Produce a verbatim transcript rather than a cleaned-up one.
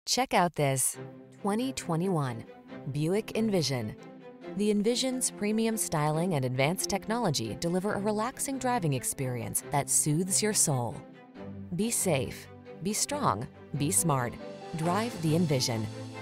Check out this twenty twenty-one Buick Envision. The Envision's premium styling and advanced technology deliver a relaxing driving experience that soothes your soul. Be safe, be strong, be smart. Drive the Envision.